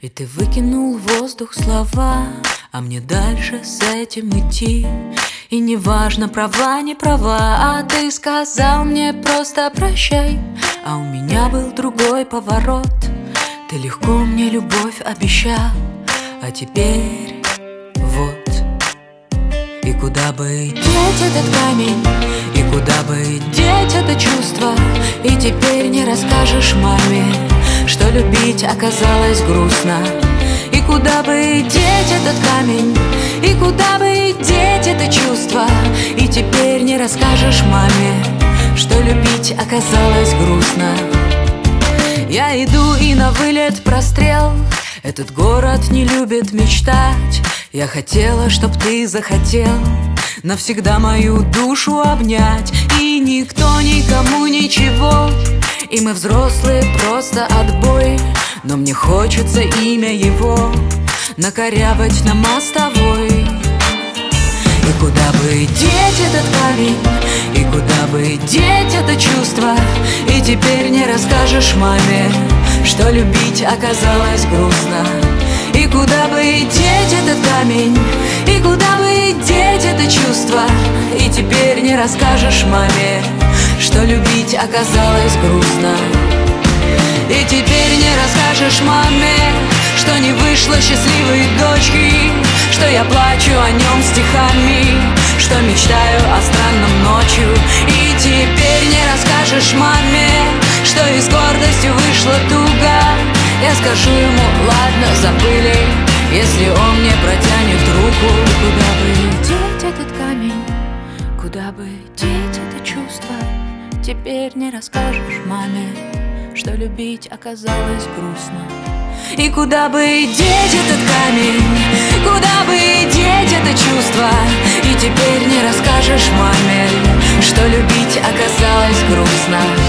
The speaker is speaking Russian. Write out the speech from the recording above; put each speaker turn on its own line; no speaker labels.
ты выкинул в воздух слова, а мне дальше с этим идти. И не важно, права, не права, а ты сказал мне просто прощай. А у меня был другой поворот. Ты легко мне любовь обещал, а теперь вот. И куда бы деть этот камень, и куда бы деть это чувство, и теперь не расскажешь маме, что любить оказалось грустно. И куда бы деть этот камень, и куда бы деть это чувство, и теперь не расскажешь маме, что любить оказалось грустно. Я иду и на вылет прострел. Этот город не любит мечтать. Я хотела, чтоб ты захотел навсегда мою душу обнять. И никто никому ничего, и мы взрослые, просто отбой. Но мне хочется имя его накорябать на мостовой. И куда бы деть этот камень, и куда бы деть это чувство, и теперь не расскажешь маме, что любить оказалось грустно. И куда бы деть этот камень, и куда бы деть это чувство, и теперь не расскажешь маме, что любить оказалось грустно. И теперь не расскажешь маме, что не вышло счастливой дочки, что я плачу о нем стихами, что мечтаю о странном ночью. И теперь не расскажешь маме, что и с гордостью вышла туга. Я скажу ему: ладно, забыли, если он мне протянет руку. Куда бы деть этот камень, куда бы деть это чувство, теперь не расскажешь маме, что любить оказалось грустно. И куда бы деть этот камень, куда бы деть это чувство, и теперь не расскажешь маме, что любить оказалось грустно.